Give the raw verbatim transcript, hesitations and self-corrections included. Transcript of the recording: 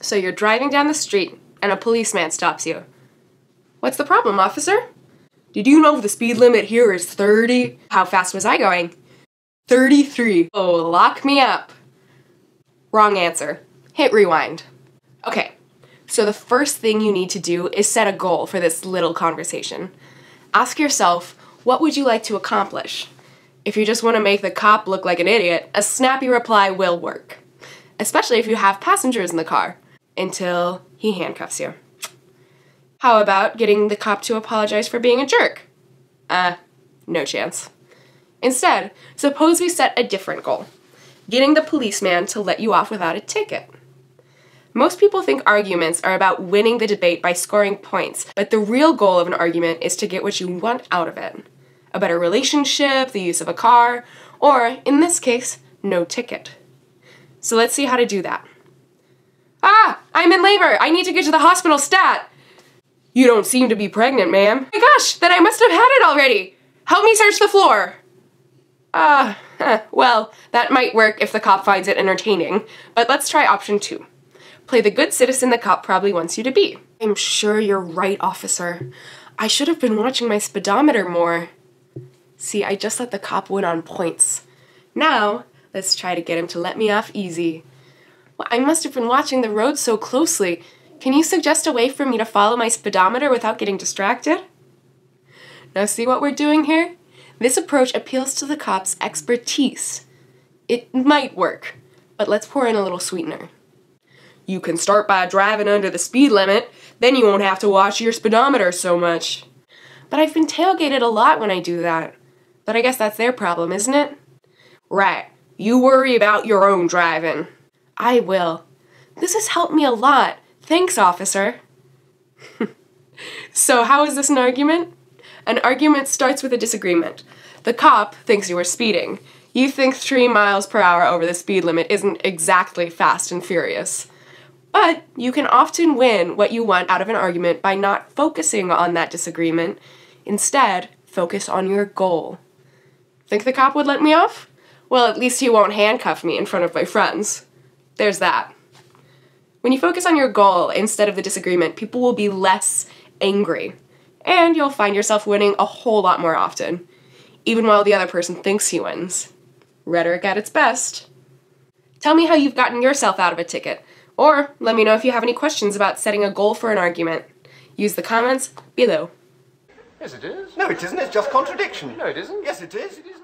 So you're driving down the street and a policeman stops you. What's the problem, officer? Did you know the speed limit here is thirty? How fast was I going? thirty-three. Oh, lock me up. Wrong answer. Hit rewind. Okay, so the first thing you need to do is set a goal for this little conversation. Ask yourself, what would you like to accomplish? If you just want to make the cop look like an idiot, a snappy reply will work. Especially if you have passengers in the car, until he handcuffs you. How about getting the cop to apologize for being a jerk? Uh, no chance. Instead, suppose we set a different goal. Getting the policeman to let you off without a ticket. Most people think arguments are about winning the debate by scoring points, but the real goal of an argument is to get what you want out of it. A better relationship, the use of a car, or, in this case, no ticket. So let's see how to do that. Ah! I'm in labor! I need to get to the hospital stat! You don't seem to be pregnant, ma'am. Oh my gosh, then I must have had it already! Help me search the floor! Ah, uh, well, that might work if the cop finds it entertaining, but let's try option two. Play the good citizen the cop probably wants you to be. I'm sure you're right, officer. I should have been watching my speedometer more. See, I just let the cop win on points. Now, let's try to get him to let me off easy. Well, I must have been watching the road so closely. Can you suggest a way for me to follow my speedometer without getting distracted? Now see what we're doing here? This approach appeals to the cop's expertise. It might work, but let's pour in a little sweetener. You can start by driving under the speed limit, then you won't have to watch your speedometer so much. But I've been tailgated a lot when I do that. But I guess that's their problem, isn't it? Right. You worry about your own driving. I will. This has helped me a lot. Thanks, officer. So how is this an argument? An argument starts with a disagreement. The cop thinks you were speeding. You think three miles per hour over the speed limit isn't exactly fast and furious. But you can often win what you want out of an argument by not focusing on that disagreement. Instead, focus on your goal. Think the cop would let me off? Well, at least he won't handcuff me in front of my friends. There's that. When you focus on your goal instead of the disagreement, people will be less angry. And you'll find yourself winning a whole lot more often, even while the other person thinks he wins. Rhetoric at its best. Tell me how you've gotten yourself out of a ticket, or let me know if you have any questions about setting a goal for an argument. Use the comments below. Yes, it is. No, it isn't. It's just contradiction. No, it isn't. Yes, it is. It is